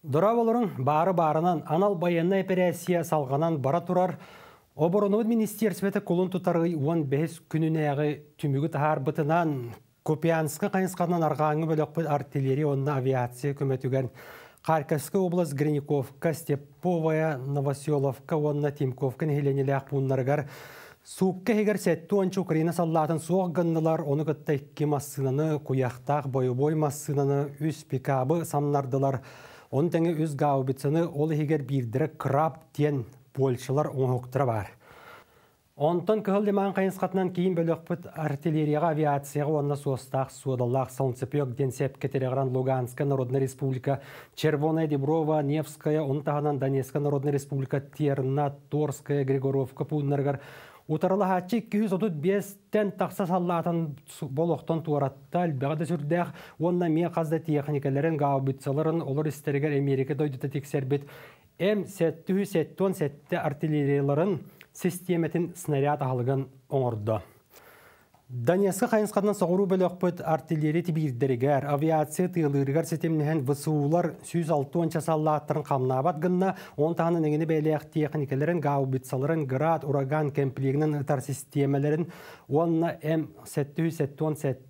Дұраболырың бары-барынан анал баянна операция салғанан бара тұрар, Оборонуд министерсветі қолын тұтарғы 15 күнінәғы түмігі тағар бұтынан Копианскы қайынсқанан арғаңы бөліқпіт артиллерия онына авиация көметуген Харьковская область Грinikovka, Степовая, Новоселовка, онына Тимковка нехеленелі ақпуынларғар Суққа егер сәтті ончы Украина саллатын соқ ғыннылар, оны ғытта ikki массынаны, куяқтақ бойы-бой массынаны, үз пикабы самнардылар. Оны тәңі үз ғаубетсіні ол егер бірдірі краб тен Польшалар оңықтыра бар. Онтан кығыл деман қайынсқатынан кейін бөліқпіт артиллерияға, авиацияға онына состақ, Суадаллақ, Солнцепек, Денсеп, Кетерегран, Луганская Народная Республика, Червоная, Деброва, Невская, онтағынан Донецкая Народная Республика, Терна, Торская, Григоровка, Пуднаргар, Утарылы хатчы 235-тен тақса саллатын болуқтан туаратта әлбәғді сүрдәқ, онна мен қазда техникаларын ғаубитсаларын олар істерігер Америка дойдыта тексербет М-717 артиллерияларын системетін снаряд ағылығын оңырды. Донецка қайынсқатынан соғыру бөліқпіт артиллерия тибирдерігер, авиация тыйлырығар системнен высуылар 106 саллаттырын қамнабат гынна, онтағының еңені бәліяқ техникаларын, гаубитсаларын, град, ураган кемплегінің ұтар системаларын, онына М-717,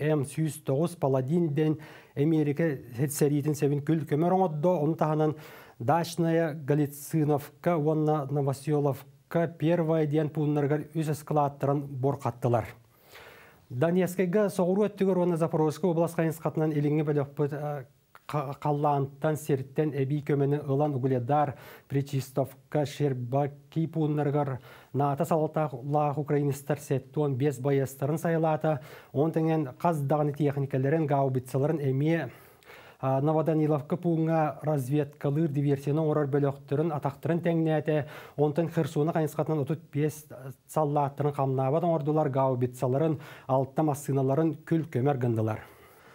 М-109 Паладинден Америка хетсеритін сәвін күл көмір оңыдды, онтағының Дачная, Галициновка, онына Новоселовка, Первая ден пулнарғар үз эскалаттырын борқаттылар. Донецкайга соғыру өттігір оны Запорожская область қайынсқатынан еліңі бөліқпіт қаллаантан серттен әбей көмені ұлан ұғыледар, Причистовка, Шербаки пулнарғар, наты салатағылағы украинистар сәттуан 5 байыстарын сайылата, онтыңен қаздағыны техникаларын, гаубитсаларын әме Новоданиловка пуңа разведкалыр диверсияның орар бөліқтірін атақтырын тәңнәті, онтын Херсоны қайынсқатынан 35 саллаттырын қамнабадың ордылар гаубитсаларын, алтта массыналарын күл көмер гындылар.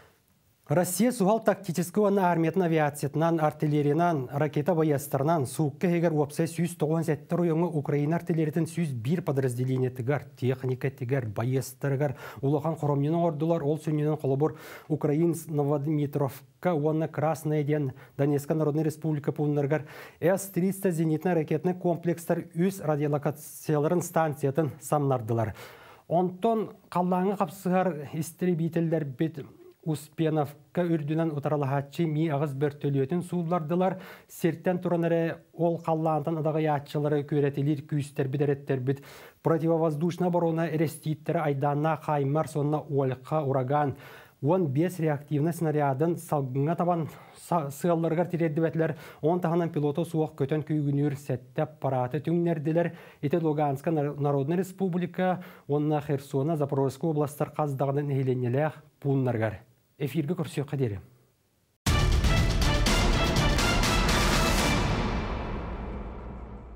Россия суғал тактическі оны арметін авиациятынан, артиллериянан, ракета байастарынан суыққа егер опсай 197 ройыңы Украина артиллеретін 101 подразделение тігар, техника тігар, байастарығар, улахан қоромненің ордылар, ол сөненің қолыбыр Украин Новодмитровка, оны Красная ден, Донецкая Народная Республика пулнарғар, С-300 зенитный ракетный комплекстар үз радиолокацияларын станциятын самнардылар. Онтон қаллаңы қапсығар истребителдер бет Успеновка үрдінен ұтаралахатчы ми ағыз бір төлетін суылардылар. Серттен тұранары ол қаллантан адағы ятчылары көретелер, күйістер бідереттер біт. Противовоздушна баруына эреститтері айданна қаймар сонына олыққа ураган. 15 реактивны снарядын салғыңа табан сығаларғар тиредді бәтілер. Он тағынан пилоты суық көтен күйгінер сәтті аппараты түңнерділер. Еті Луганская Народная Республика, онына Херсона, Запорожская областар қаздағының әйленелер пулнарғар. Эфирге көрсек қадері.